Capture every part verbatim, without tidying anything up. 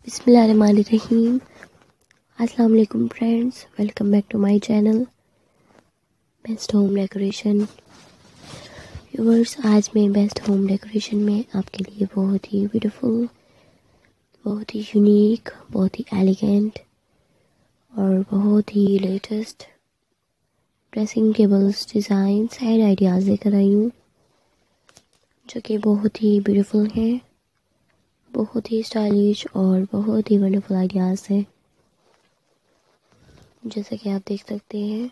बिस्मिल्लाहिर्रहमानिर्रहीम। अस्सलाम वालेकुम friends, welcome back to my channel best home decoration. Viewers, आज मैं बेस्ट होम डेकोरेशन में आपके लिए बहुत ही ब्यूटीफुल, बहुत ही यूनिक, बहुत ही एलिगेंट और बहुत ही latest dressing tables designs and ideas लेकर आई हूँ, जो कि बहुत ही ब्यूटीफुल हैं, बहुत ही स्टाइलिश और बहुत ही वंडरफुल आइडियाज़ हैं। जैसा कि आप देख सकते हैं,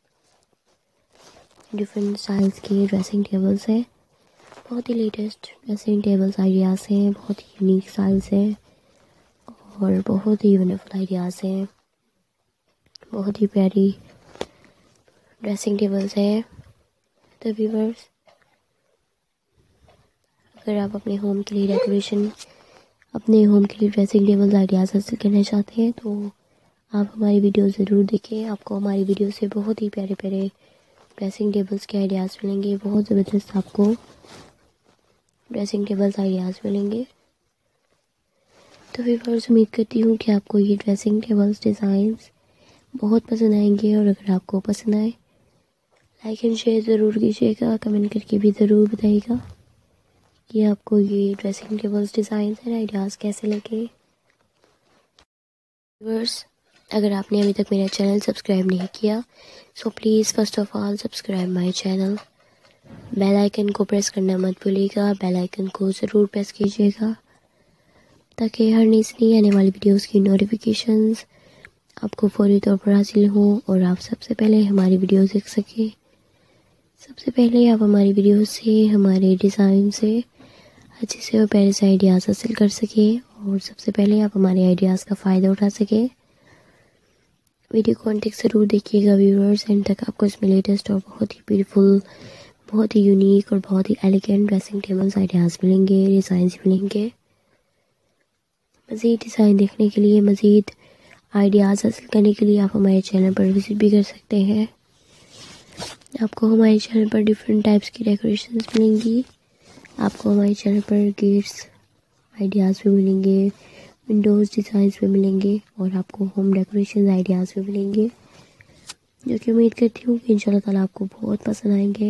डिफरेंट स्टाइल्स के ड्रेसिंग टेबल्स हैं, बहुत ही लेटेस्ट ड्रेसिंग टेबल्स आइडियाज़ हैं, बहुत ही यूनिक स्टाइल्स हैं और बहुत ही वंडरफुल आइडियाज़ हैं, बहुत ही प्यारी ड्रेसिंग टेबल्स हैं। तो व्यूअर्स, अगर आप अपने होम के लिए डेकोरेशन अपने होम के लिए ड्रेसिंग टेबल्स आइडियाज़ हासिल करना चाहते हैं तो आप हमारी वीडियो ज़रूर देखें। आपको हमारी वीडियो से बहुत ही प्यारे प्यारे ड्रेसिंग टेबल्स के आइडियाज़ मिलेंगे, बहुत ज़बरदस्त आपको ड्रेसिंग टेबल्स आइडियाज़ मिलेंगे। तो व्यूअर्स, उम्मीद करती हूँ कि आपको ये ड्रेसिंग टेबल्स डिज़ाइंस बहुत पसंद आएंगे, और अगर आपको पसंद आए लाइक एंड शेयर ज़रूर कीजिएगा, कमेंट करके भी ज़रूर बताइएगा कि आपको ये dressing tables designs and ideas कैसे लगे। व्यूअर्स, अगर आपने अभी तक मेरा चैनल सब्सक्राइब नहीं किया so please first of all subscribe my channel. Bell icon को प्रेस करना मत भूलिएगा, बेल आइकन को ज़रूर प्रेस कीजिएगा ताकि हर नई से नई आने वाली वीडियोस की नोटिफिकेशंस आपको फौरी तौर पर हासिल हो और आप सबसे पहले हमारी वीडियोस देख सकें। सबसे पहले आप हमारी वीडियो से, हमारे डिज़ाइन से अच्छे से और प्यारे से आइडियाज़ हासिल कर सकें और सबसे पहले आप हमारे आइडियाज़ का फ़ायदा उठा सकें। वीडियो को अंत तक ज़रूर देखिएगा व्यूअर्स, एंड तक आपको इसमें लेटेस्ट और बहुत ही ब्यूटीफुल, बहुत ही यूनिक और बहुत ही एलिगेंट ड्रेसिंग टेबल्स आइडियाज़ मिलेंगे, डिज़ाइंस मिलेंगे। मज़ीद डिज़ाइन देखने के लिए, मज़ीद आइडियाज़ हासिल करने के लिए आप हमारे चैनल पर विजिट भी कर सकते हैं। आपको हमारे चैनल पर डिफरेंट टाइप्स की डेकोरेशंस मिलेंगी, आपको हमारे चैनल पर गेट्स आइडियाज़ भी मिलेंगे, विंडोज़ डिज़ाइंस भी मिलेंगे और आपको होम डेकोरेशन आइडियाज़ भी मिलेंगे, जो कि उम्मीद करती हूँ कि इंशाल्लाह ताला आपको बहुत पसंद आएंगे।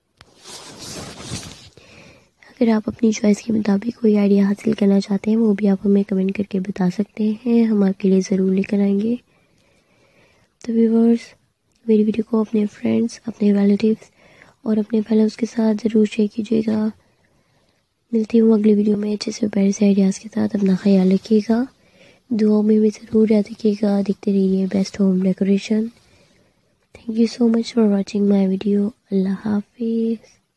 अगर आप अपनी चॉइस के मुताबिक कोई आइडिया हासिल करना चाहते हैं वो भी आप हमें कमेंट करके बता सकते हैं, हम आपके लिए ज़रूर लेकर आएंगे। तो व्यूअर्स, मेरी वीडियो को अपने फ्रेंड्स, अपने रिलेटिव्स और अपने फेलोज़ के साथ ज़रूर शेयर कीजिएगा। मिलती हूँ अगली वीडियो में अच्छे से प्यारे से आइडियाज़ के साथ। अपना ख्याल रखिएगा, दुआओं में भी ज़रूर याद रखिएगा। देखते रहिए best home decoration. Thank you so much for watching my video. अल्लाह हाफिज़।